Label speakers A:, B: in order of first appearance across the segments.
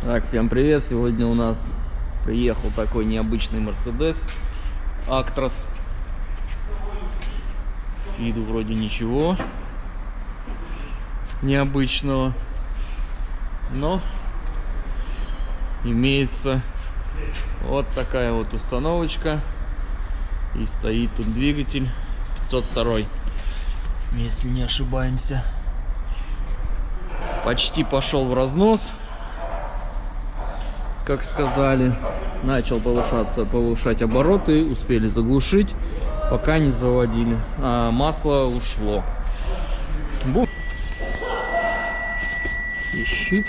A: Так, всем привет! Сегодня у нас приехал такой необычный Mercedes Actros. С виду вроде ничего необычного, но имеется вот такая вот установочка, и стоит тут двигатель 502, если не ошибаемся. Почти пошел в разнос, как сказали. Начал повышать обороты, успели заглушить, пока не заводили, а масло ушло. Ищи.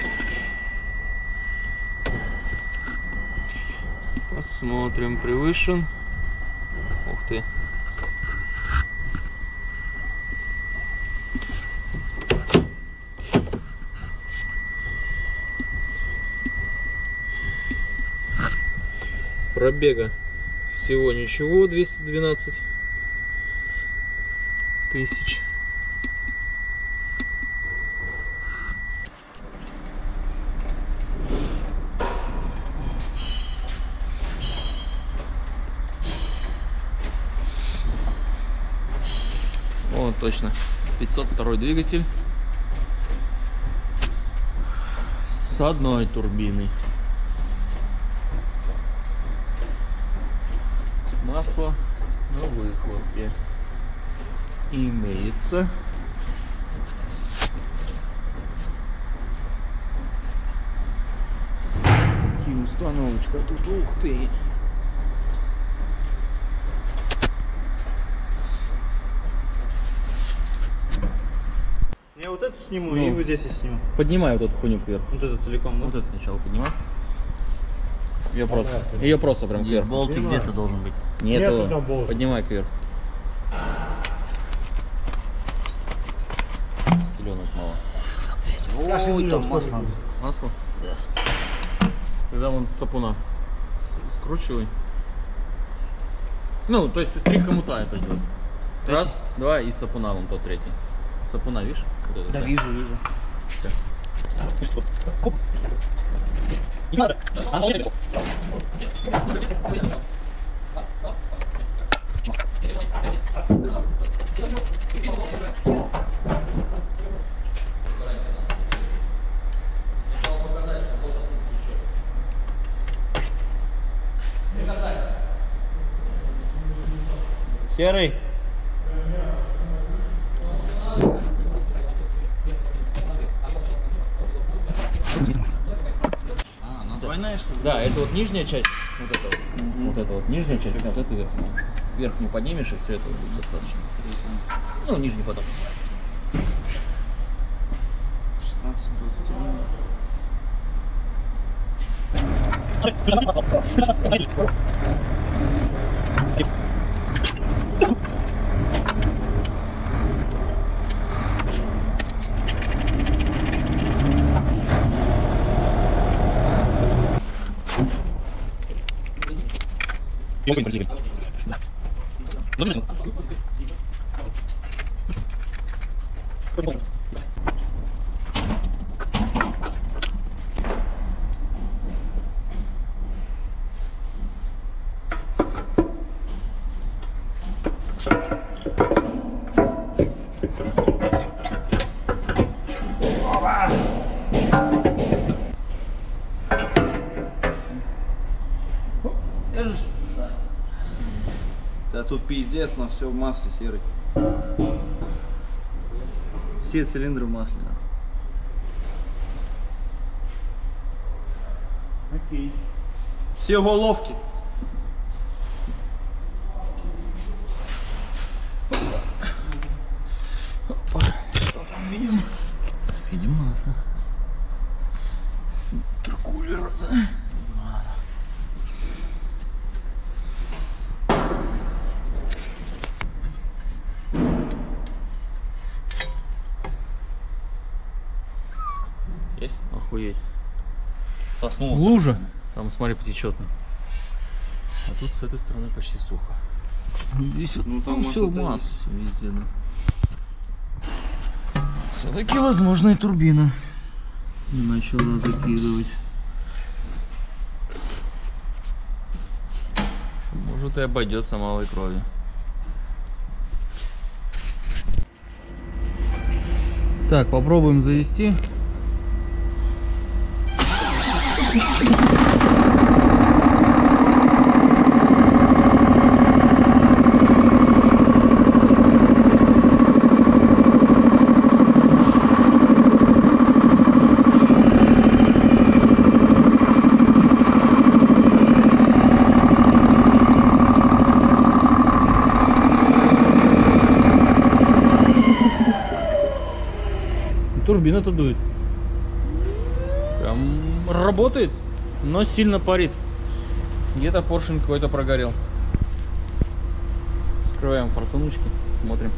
A: Посмотрим, превышен. Ух ты. Пробега всего ничего, 212 тысяч. О, точно, 502 двигатель с одной турбиной. Масло на выхлопе имеется. Установочка тут, ух ты.
B: Я вот эту сниму, и вот здесь я сниму.
A: Поднимай вот эту хуйню вверх.
B: Вот эту целиком, да?
A: Вот эту сначала поднимай. Ее просто прям вверх.
B: Болтик где-то должен быть.
A: Нет, поднимай кверху. Селенок мало.
B: Ой, там масло.
A: Масло? Да. Тогда вон сапуна скручивай. Ну, то есть три хомута это делать. Раз, два и сапуна вон тот третий. Сапуна, видишь? Вот это,
B: да, вижу. Серый. Двойная, что ли?
A: Да, это вот нижняя часть, вот это вот, вот это вот нижняя часть, вот это верхняя. Верхнюю поднимешь, и все это будет достаточно. Ну, нижний потом.
B: 16-21. Да тут пиздец, но все в масле, Серый. Все цилиндры в масле.
A: Окей.
B: Все головки.
A: Что там видим? Видим масло. С интеркулера, да? Есть? Охуеть.
B: Соснуло.
A: Лужа. Там, смотри, потечет. А тут с этой стороны почти сухо. Здесь
B: ну, там
A: все масло, все везде, да. Все-таки, возможно, и турбина начала закидывать. может и обойдется малой кровью. Так, попробуем завести. Турбина-то дует. Прям работает, но сильно парит. Где-то поршень какой-то прогорел. Вскрываем форсуночки, смотрим.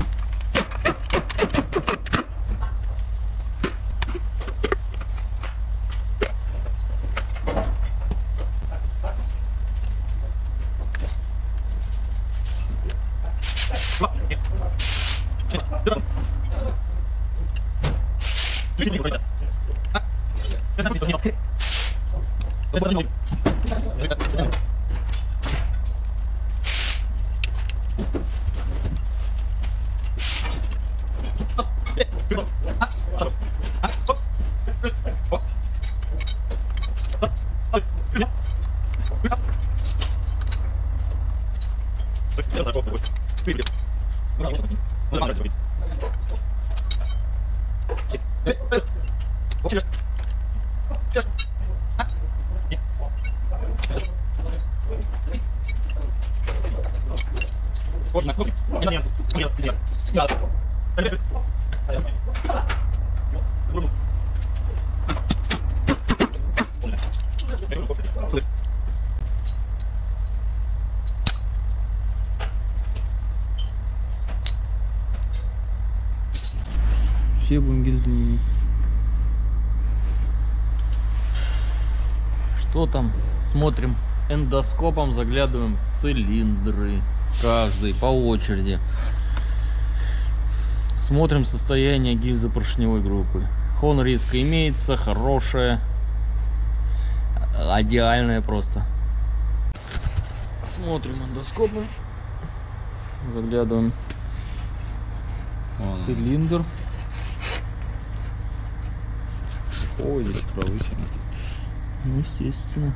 A: Все будем гильзы менять. Что там? Смотрим эндоскопом, заглядываем в цилиндры. Каждый по очереди. Смотрим состояние гильзы поршневой группы. Хонриска имеется, хорошая, идеальная просто. Смотрим эндоскопом. Заглядываем в цилиндр.
B: Ой, здесь пролысина.
A: Ну, естественно.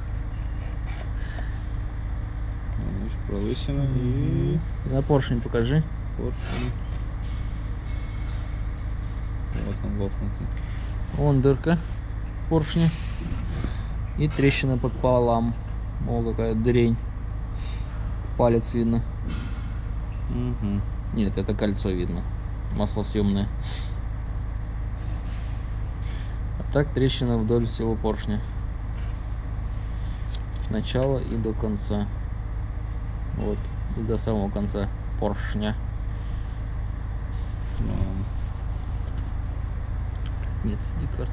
B: Здесь пролысина и
A: На поршень покажи.
B: поршень. Вот он лопнутый.
A: Вон дырка поршня. И трещина пополам. О, какая дрень. Палец видно.
B: Угу.
A: Нет, это кольцо видно. Маслосъемное. А так трещина вдоль всего поршня. От начала и до конца. Вот. И до самого конца поршня. Нет, SD-карты.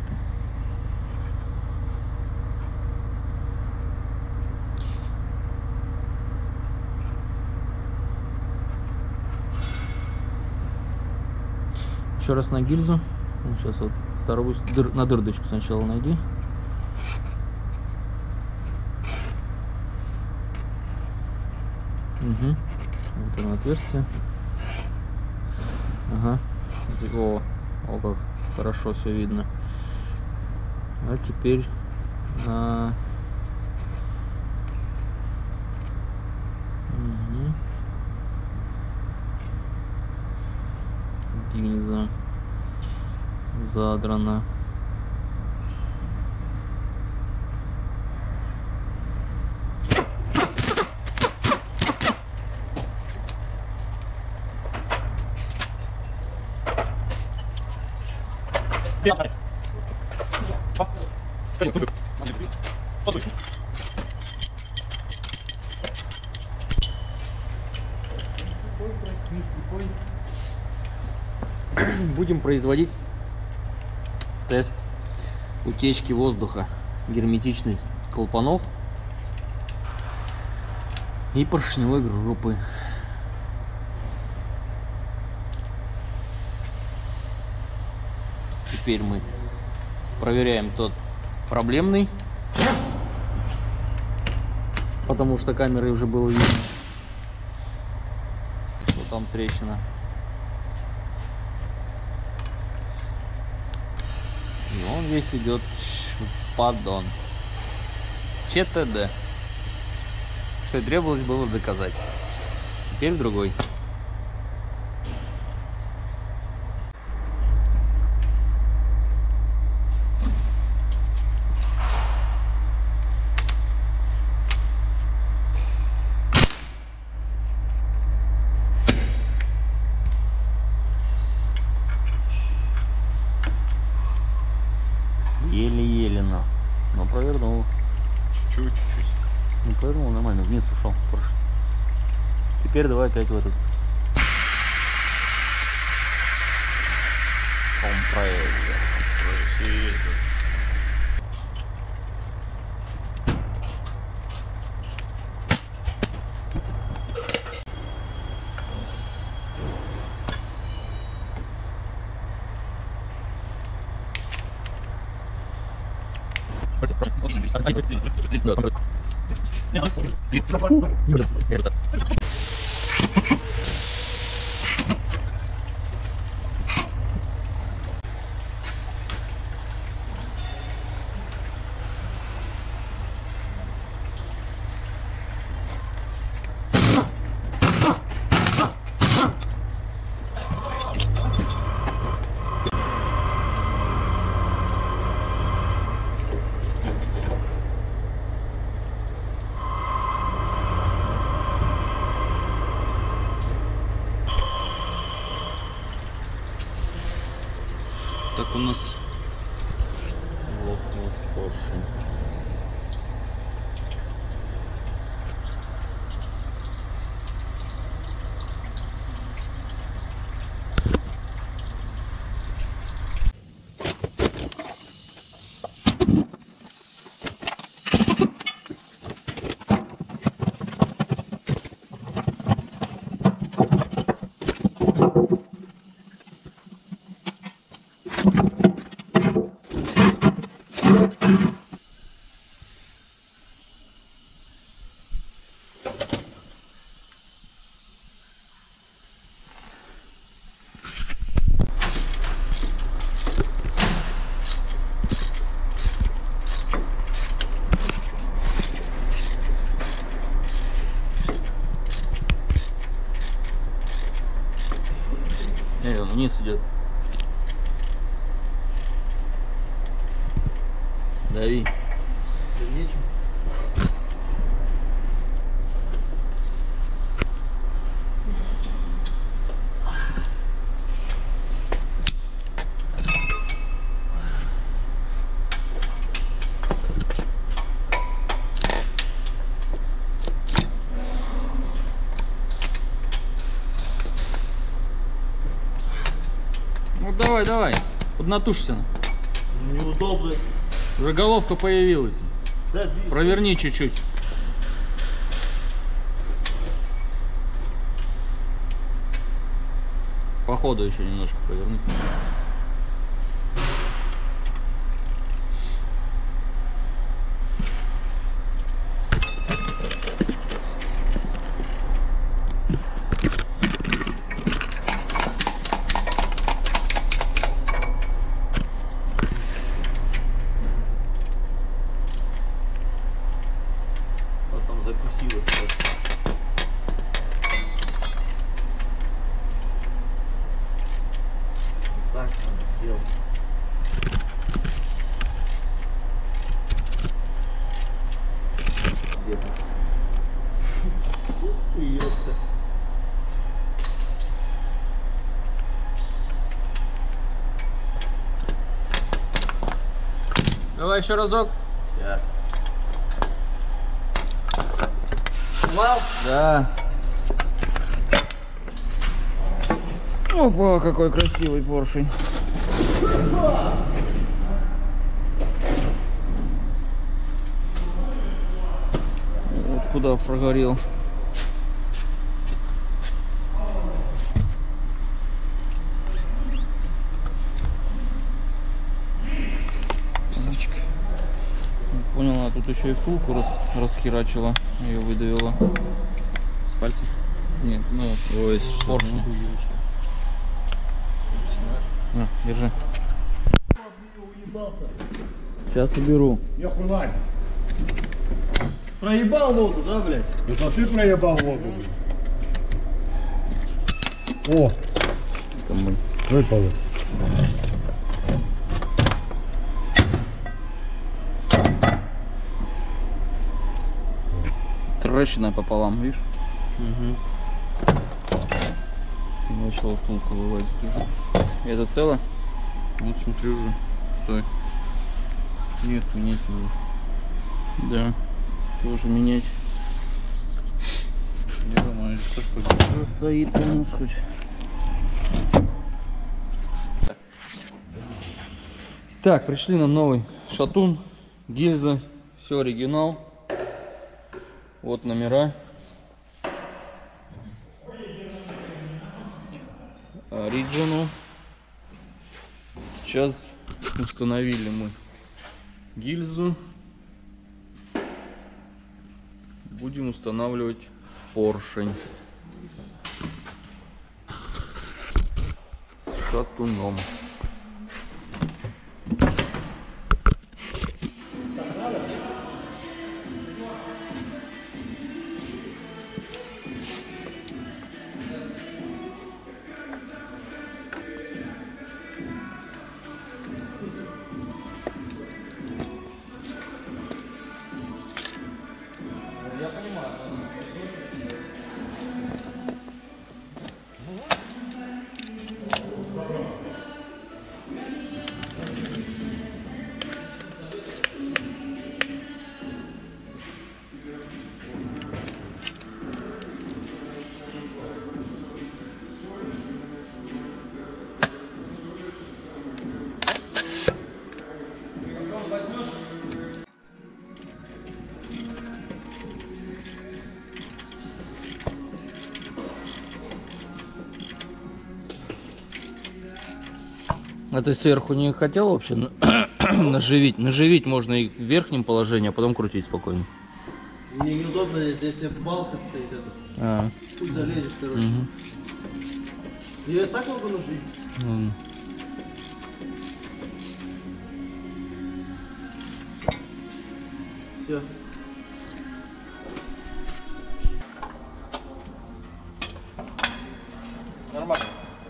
A: Еще раз на гильзу. Сейчас вот вторую на дырочку сначала найди. Угу. Вот оно отверстие. Ага. О, как хорошо все видно. А теперь на гильза задрана. Будем производить тест утечки воздуха, герметичность клапанов и поршневой группы. Теперь мы проверяем тот проблемный, потому что камерой уже было видно. там трещина. И он весь идет в поддон. ЧТД. Что и требовалось было доказать. Теперь другой. Еле-еле, но провернул.
B: Чуть-чуть.
A: Ну, повернул нормально, вниз ушел. Теперь давай опять в этот. Компрессор.
B: Так у нас
A: Лопнул поршень. Он вниз идет. Дави. Ну давай, давай, поднатужься.
B: неудобно.
A: Уже головка появилась.
B: Да,
A: Проверни чуть-чуть. По ходу еще немножко поверни.
B: потом закусила. Так надо сделать. Где-то. Ёпта.
A: Давай еще разок.
B: Сейчас. Снимал?
A: Да. Опа, какой красивый поршень. Вот куда прогорел. Писачка. Понял, она тут еще и втулку расхерачила, ее выдавила.
B: С пальцем?
A: Нет, ну,
B: Ой,
A: поршня. На, держи. Сейчас уберу.
C: Я хулась.
B: проебал воду, да, блядь?
C: Это ты проебал воду. О,
A: Там, блин.
C: выпало.
A: Трещина пополам, видишь?
B: Угу.
A: Начала втулка вылазить уже. Это цело?
B: Вот смотри уже. Стой. Нет, менять надо.
A: Да. Тоже менять.
B: Я думаю, здесь тоже победит.
A: Стоит тонус хоть. Так, пришли нам новый шатун, гильза, все оригинал. Вот номера. Ориджину. Сейчас установили мы гильзу. Будем устанавливать поршень с шатуном. А ты сверху не хотел вообще наживить? Наживить можно и в верхнем положении, а потом крутить спокойно.
B: Мне неудобно, если балка стоит. Это. Пусть залезешь, короче.
A: Угу.
B: Я так могу нажить? Все.
A: Нормально.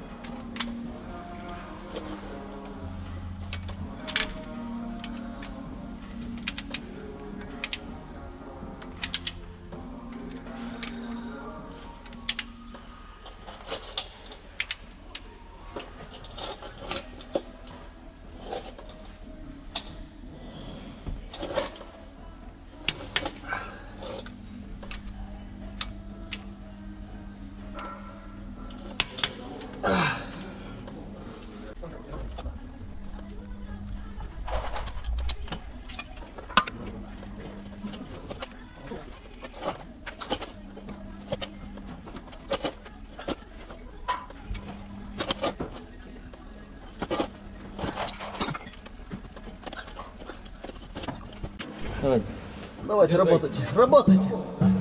A: Давай.
B: Давайте, работайте. Работайте.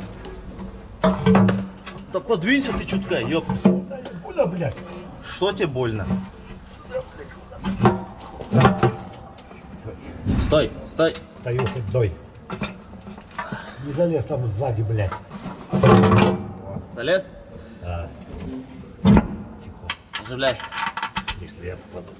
B: Да подвинься ты чутка, ёп.
C: Куда, блядь?
B: Что тебе больно? Стой, стой.
C: Стою хоть дой. Не залез там сзади, блядь.
B: Залез?
C: Да. Тихо.
B: Оживляй.
C: Если я попаду.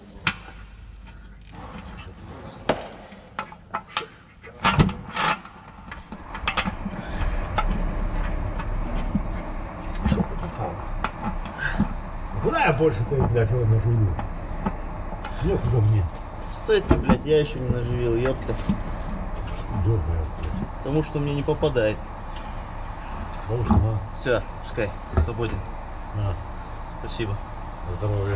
C: Куда я больше-то, блядь, его наживу? Некуда мне.
B: Стой ты, блядь, я еще не наживил, ёпта.
C: Дёргаю, блядь.
B: Потому что мне не попадает.
C: Бабушка, на.
B: Все, пускай, свободен.
C: На.
B: Спасибо.
C: Здоровья.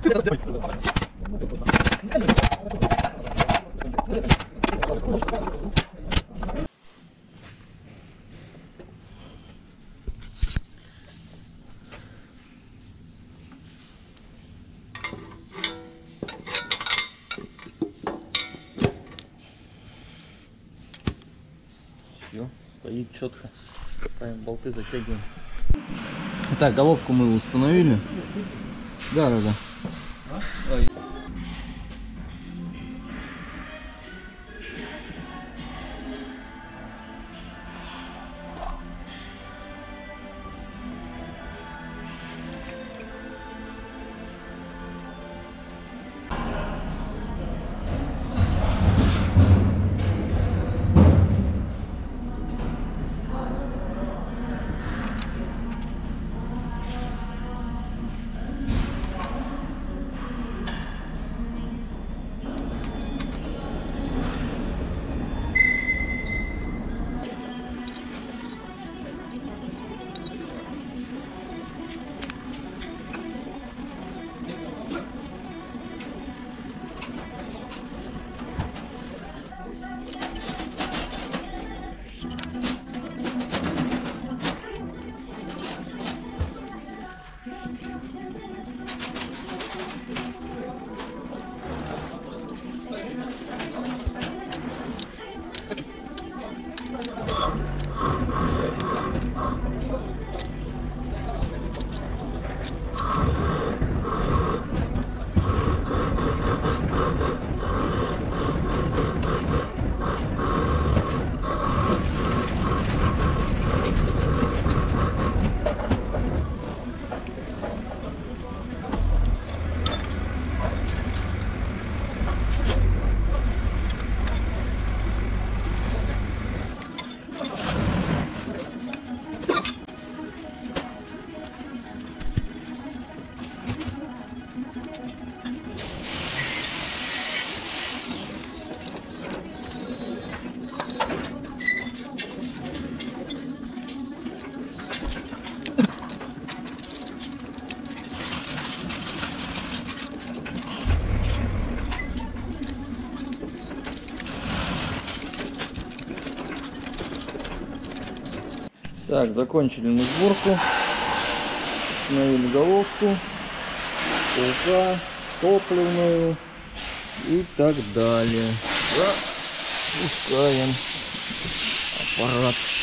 A: Все, стоит четко. Ставим болты, затягиваем. Так, головку мы установили. Да. Ой. Так, закончили мы сборку. Установили головку, ПК, топливную и так далее. Запускаем аппарат.